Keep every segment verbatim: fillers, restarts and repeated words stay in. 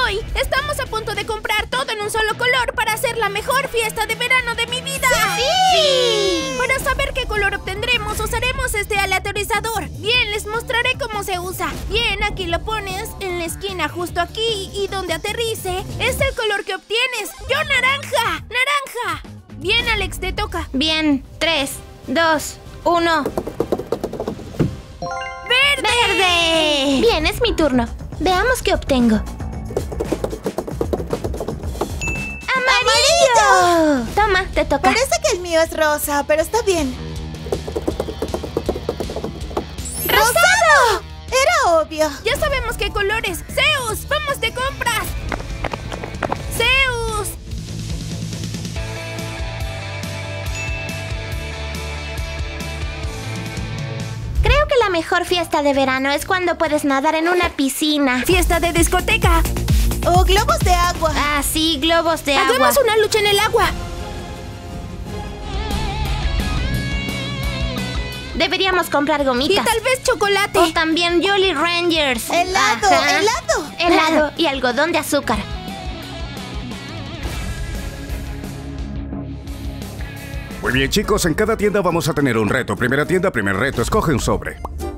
voy! Estamos a punto de comprar todo en un solo color para hacer la mejor fiesta de verano de mi vida. ¡Sí! ¡Sí! Para saber qué color obtendremos, usaremos este aleatorizador. Bien, les mostraré cómo se usa. Bien, aquí lo pones en la esquina justo aquí y donde aterrice es el color que obtienes. ¡Yo naranja! ¡Naranja! Bien, Alex, te toca. Bien, tres, dos, uno. ¡Verde! ¡Verde! Bien, es mi turno. Veamos qué obtengo. ¡Amarillo! Toma, te toca. Parece que el mío es rosa, pero está bien. ¡Rosado! Era obvio. Ya sabemos qué colores. ¡Zeus! ¡Vamos de compras! ¡Zeus! Creo que la mejor fiesta de verano es cuando puedes nadar en una piscina. ¡Fiesta de discoteca! O globos de agua. Ah, sí, globos de agua. ¡Hagamos una lucha en el agua! Deberíamos comprar gomitas. Y tal vez chocolate. O también Jolly Rangers. Helado, Ajá. helado. Helado y algodón de azúcar. Muy bien, chicos, en cada tienda vamos a tener un reto. Primera tienda, primer reto. Escoge un sobre.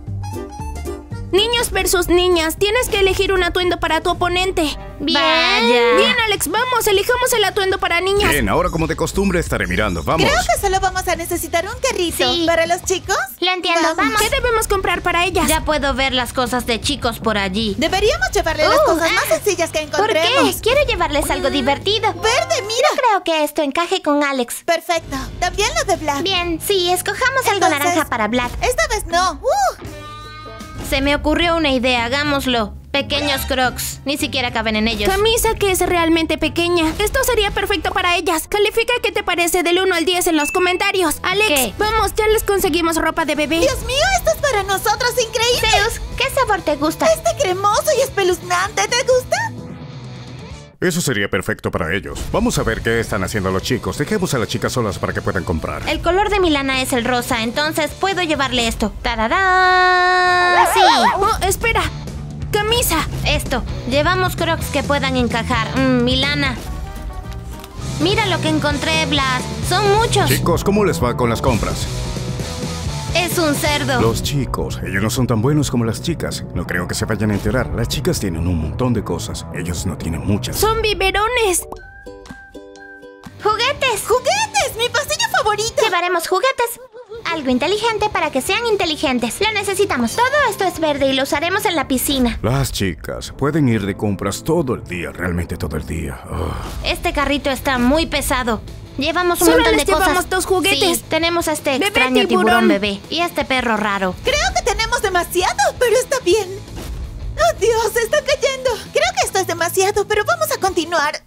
Niños versus niñas. Tienes que elegir un atuendo para tu oponente. Bien. Vaya. Bien, Alex, vamos, elijamos el atuendo para niñas. Bien, ahora como de costumbre estaré mirando. Vamos. Creo que solo vamos a necesitar un carrito. Sí. ¿Para los chicos? Lo entiendo, vamos. ¿Qué debemos comprar para ellas? Ya puedo ver las cosas de chicos por allí. Deberíamos llevarle las Uh, cosas más ah. sencillas que ¿Por encontremos. qué? Quiero llevarles algo divertido. Verde, mira. No creo que esto encaje con Alex. Perfecto. También lo de Black. Bien, sí, escojamos algo Entonces- naranja para Vlad. Esta vez no. Uh. Se me ocurrió una idea, hagámoslo. Pequeños crocs, ni siquiera caben en ellos. Camisa que es realmente pequeña. Esto sería perfecto para ellas. Califica qué te parece del uno al diez en los comentarios. Alex, ¿Qué? vamos, ya les conseguimos ropa de bebé. Dios mío, esto es para nosotros. Increíble. Zeus, ¿qué sabor te gusta? Este cremoso y espeluznante. ¿Te gusta? Eso sería perfecto para ellos. Vamos a ver qué están haciendo los chicos. Dejemos a las chicas solas para que puedan comprar. El color de mi lana es el rosa, entonces puedo llevarle esto. ¡Tararán! Sí, Oh, espera. Camisa. esto. Llevamos crocs que puedan encajar. Mm, mi lana. Mira lo que encontré, Vlad. Son muchos. Chicos, ¿cómo les va con las compras? Es un cerdo. Los chicos, ellos no son tan buenos como las chicas. No creo que se vayan a enterar. Las chicas tienen un montón de cosas. Ellos no tienen muchas. Son biberones. ¡Juguetes! ¡Juguetes! ¡Mi pasillo favorito! Llevaremos juguetes. Algo inteligente para que sean inteligentes. Lo necesitamos. Todo esto es verde y lo usaremos en la piscina. Las chicas pueden ir de compras todo el día, realmente todo el día. Oh. Este carrito está muy pesado. Llevamos un Solo montón les de cosas. llevamos dos juguetes. Sí, tenemos a este Bebé extraño tiburón. tiburón. bebé y este perro raro. Creo que tenemos demasiado, pero está bien. ¡Oh, Dios! ¡Está cayendo! Creo que esto es demasiado, pero vamos a continuar.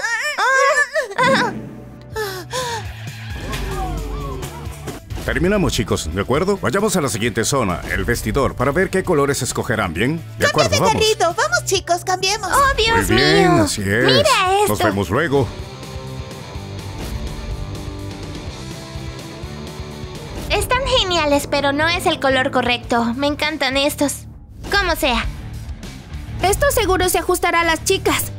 Terminamos, chicos, ¿de acuerdo? Vayamos a la siguiente zona, el vestidor, para ver qué colores escogerán, ¿bien? De ¡Cambia acuerdo, de vamos. carrito! ¡Vamos, chicos! ¡Cambiemos! ¡Oh, Dios Muy bien, mío! así es. Mira esto. Nos vemos luego. Están geniales, pero no es el color correcto. Me encantan estos. Como sea. Esto seguro se ajustará a las chicas.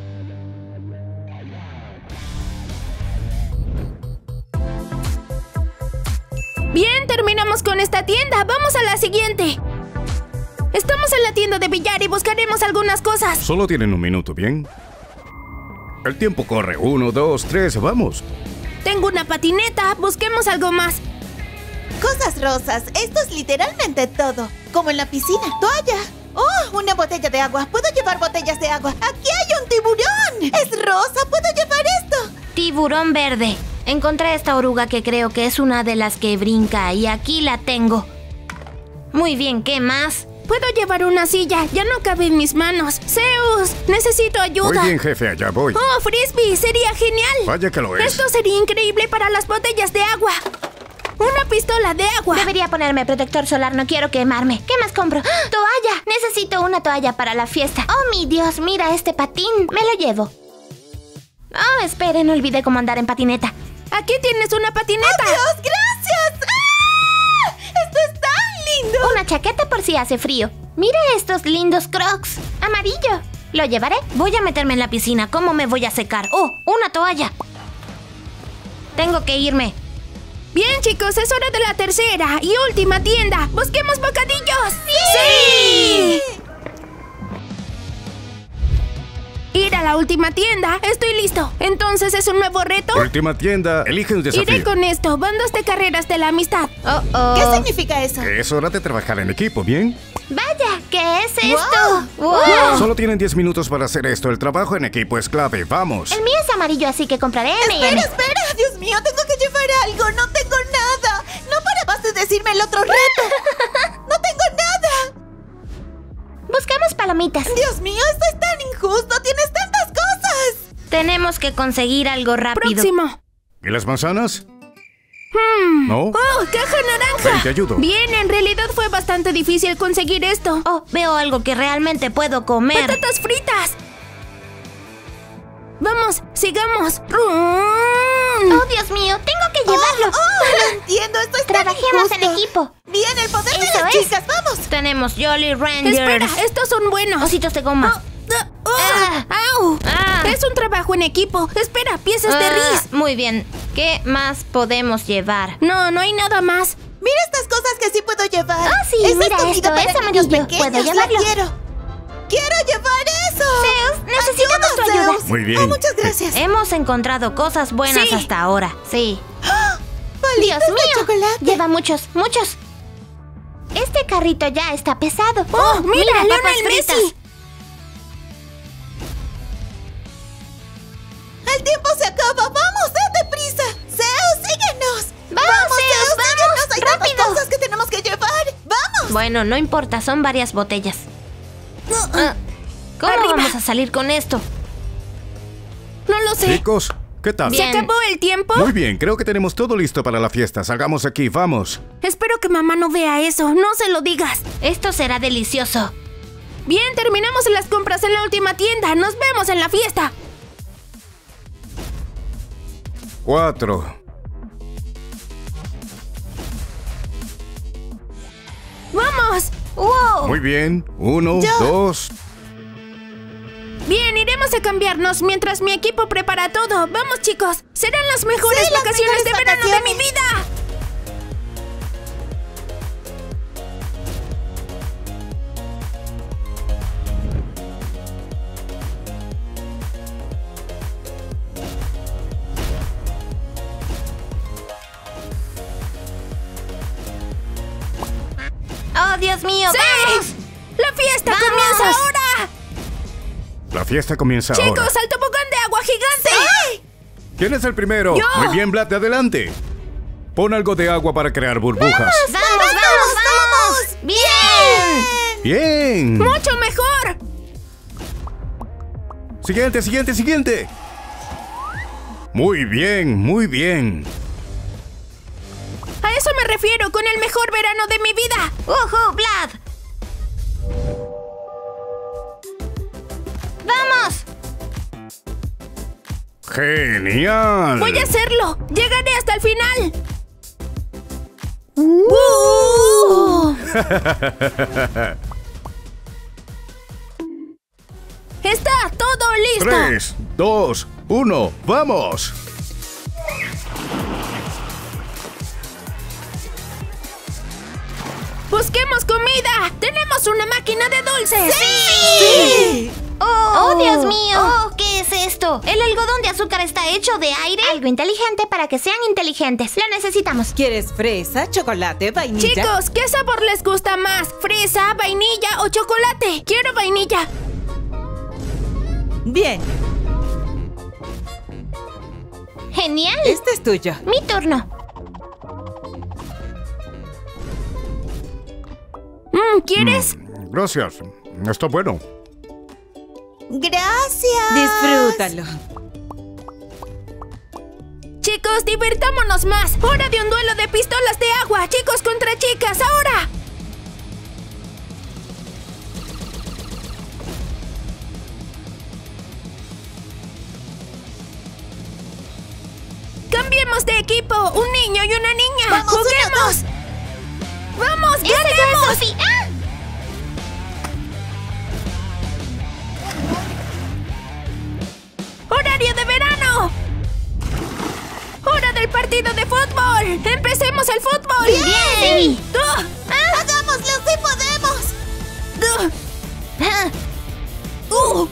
Bien, terminamos con esta tienda. Vamos a la siguiente. Estamos en la tienda de billar y buscaremos algunas cosas. Solo tienen un minuto, ¿bien? El tiempo corre. Uno, dos, tres, vamos. Tengo una patineta. Busquemos algo más. Cosas rosas. Esto es literalmente todo. Como en la piscina. Toalla. ¡Oh! Una botella de agua. Puedo llevar botellas de agua. ¡Aquí hay un tiburón! ¡Es rosa! ¿Puedo llevar esto? Tiburón verde. Encontré esta oruga que creo que es una de las que brinca y aquí la tengo. Muy bien, ¿qué más? Puedo llevar una silla. Ya no cabe en mis manos. Zeus, necesito ayuda. Muy bien, jefe, allá voy. Oh, frisbee, sería genial. Vaya que lo es. Esto sería increíble para las botellas de agua. Una pistola de agua. Debería ponerme protector solar, no quiero quemarme. ¿Qué más compro? ¡Ah! ¡Toalla! Necesito una toalla para la fiesta. ¡Oh, mi Dios! Mira este patín. Me lo llevo. Oh, esperen, olvidé cómo andar en patineta. Aquí tienes una patineta. ¡Oh, Dios! ¡Gracias! ¡Ah! ¡Esto es tan lindo! Una chaqueta por si hace frío. Mira estos lindos crocs. Amarillo. Lo llevaré. Voy a meterme en la piscina. ¿Cómo me voy a secar? ¡Oh! ¡Una toalla! Tengo que irme. Bien, chicos, es hora de la tercera y última tienda. ¡Busquemos bocadillos! ¡Sí! ¡Sí! Ir a la última tienda. Estoy listo. Entonces, ¿es un nuevo reto? Última tienda. Elige un desafío. Iré con esto. Bandas de carreras de la amistad. Oh, oh. ¿Qué significa eso? Que es hora de trabajar en equipo, ¿bien? Vaya, ¿qué es esto? Wow. Wow. Solo tienen diez minutos para hacer esto. El trabajo en equipo es clave. ¡Vamos! El mío es amarillo, así que compraré M y M. Espera, espera. Dios mío, tengo que llevar algo. No tengo nada. No parabas de decirme el otro reto. No tengo nada. Buscamos palomitas. Dios mío, esto es tan injusto. Tienes tantas cosas. Tenemos que conseguir algo rápido. Próximo. ¿Y las manzanas? Hmm. ¿No? ¡Oh, caja naranja! Ven, te ayudo. Bien, en realidad fue bastante difícil conseguir esto. Oh, veo algo que realmente puedo comer. ¡Patatas fritas! Vamos, sigamos. ¡Rum! Oh, Dios mío, tengo que llevarlo. Oh, oh, lo entiendo. Esto es tan Trabajemos en injusto. equipo. Bien, el poder de Eso las es. chicas. Vamos. Tenemos Jolly Rangers. Espera, estos son buenos. Ositos de goma. Ah, ah, Ah. ¡Au! Ah. Es un trabajo en equipo. Espera, piezas de Ah, ris. muy bien. ¿Qué más podemos llevar? No, no hay nada más. Mira estas cosas que sí puedo llevar. Ah, sí, Esa mira comida esto, para es niños amarillo. pequeños, ¿Puedo la llevarlo? quiero. ¡Quiero llevar eso! Zeus, necesitamos tu Ayuda, ayuda. Zeus. Muy bien. Oh, muchas gracias. Hemos encontrado cosas buenas Sí. hasta ahora. Sí. Palitos Dios de mío. chocolate. Lleva muchos, muchos. Este carrito ya está pesado. ¡Oh, mira, papas Lionel fritas. Messi! ¡El tiempo se acaba! ¡Vamos, date prisa! ¡Zeus, síguenos! ¡Vamos, Zeus, Zeus, vamos! síguenos! ¡Hay tantas ¡Rápido! cosas que tenemos que llevar! ¡Vamos! Bueno, no importa, son varias botellas. Ah, ¿Cómo Arriba. vamos a salir con esto? No lo sé. Chicos, ¿qué tal? ¿Se Bien. acabó el tiempo? Muy bien, creo que tenemos todo listo para la fiesta. Salgamos aquí, vamos. Espero que mamá no vea eso. No se lo digas. Esto será delicioso. Bien, terminamos las compras en la última tienda. Nos vemos en la fiesta. Cuatro. ¡Vamos! ¡Wow! Muy bien. Uno, Yo. dos. Bien, iremos a cambiarnos mientras mi equipo prepara todo. Vamos, chicos. Serán las mejores Sí, las vacaciones de mejores verano de mi vacaciones. vida. ¡Oh, Dios mío! ¡Sí! ¡Vamos! ¡La fiesta ¡Vamos! comienza ahora! La fiesta comienza ahora. ¡Chicos, al tobogán de agua gigante! ¿Quién es el primero? ¡Yo! Muy bien, Vlad, adelante. Pon algo de agua para crear burbujas. ¡Vamos, vamos, vamos! ¡Bien! Bien. ¡Mucho mejor! Siguiente, siguiente, siguiente. Muy bien, muy bien. A eso me refiero con el mejor verano de mi vida. ¡Ujú, Vlad! ¡Vamos! Genial. Voy a hacerlo. Llegaré hasta el final. ¡Uh! Está todo listo. Tres, dos, uno, vamos. Busquemos comida. Tenemos una máquina de dulces. ¡Sí! ¡Oh, oh, Dios mío! Oh, ¿qué es esto? ¿El algodón de azúcar está hecho de aire? Algo inteligente para que sean inteligentes. Lo necesitamos. ¿Quieres fresa, chocolate, vainilla? Chicos, ¿qué sabor les gusta más? ¿Fresa, vainilla o chocolate? Quiero vainilla. Bien, ¡Genial! este es tuyo. Mi turno. Mm, ¿Quieres? Mm, gracias. Está bueno. Gracias. Disfrútalo. Chicos, divirtámonos más. Hora de un duelo de pistolas de agua. Chicos contra chicas, ahora. Cambiemos de equipo. Un niño y una niña. Vamos, ¡Juguemos! ¡Vamos, ¡Esa ganemos! es Sophie! ¡Ah! partido de fútbol! ¡Empecemos el fútbol! ¡Bien! ¡Ah! ¡Hagámoslo! ¡Sí podemos! ¡Ah! Ah, ¡Uh!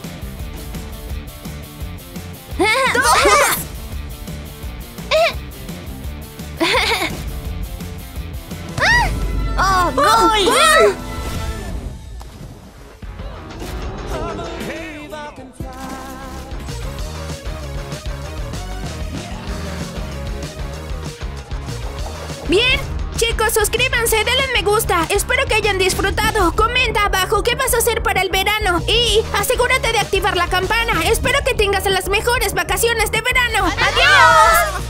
¡Oh, gol! ¡Gol! Bien, chicos, suscríbanse, denle me gusta. Espero que hayan disfrutado. Comenta abajo qué vas a hacer para el verano. Y asegúrate de activar la campana. Espero que tengas las mejores vacaciones de verano. ¡Adiós!